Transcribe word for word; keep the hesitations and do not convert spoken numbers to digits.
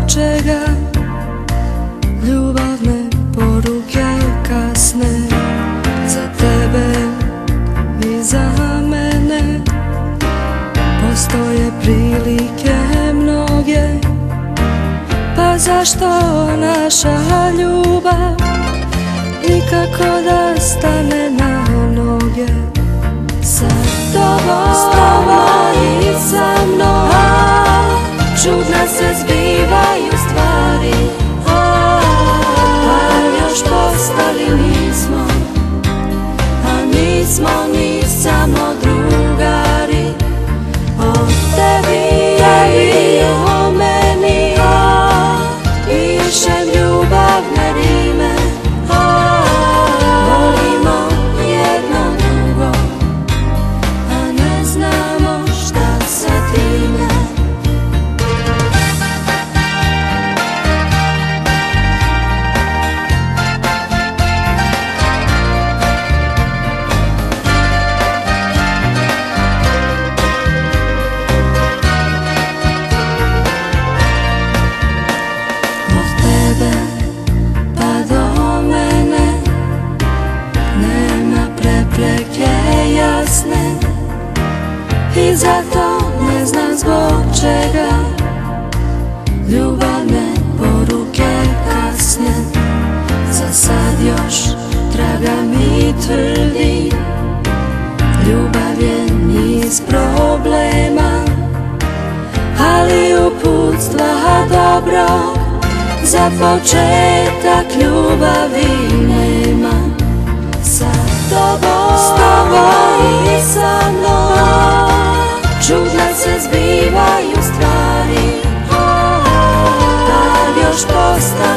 čega ljubavne poruke kasne. Za tebe i za mene postoje prilike mnoge, pa zašto naša ljubav nikako da stane na noge? Sa tobom, s tobom i sa mnom čudna se zbivaju stvari, pa još postali nismo, a nismo ni samo drugari. O tebi, tebi, o meni pišem ljubavne rime, volimo jedno drugo, a ne znamo šta sa time. I zato ne znam zbog čega ljubavne poruke kasne. Za sad još traga mi tvrdi, ljubav je niz problema, ali uputstva dobro za početak ljubavi nema. Sa tobom, s tobom i sa mnom čudna se zbivaju stvari, pa još postaje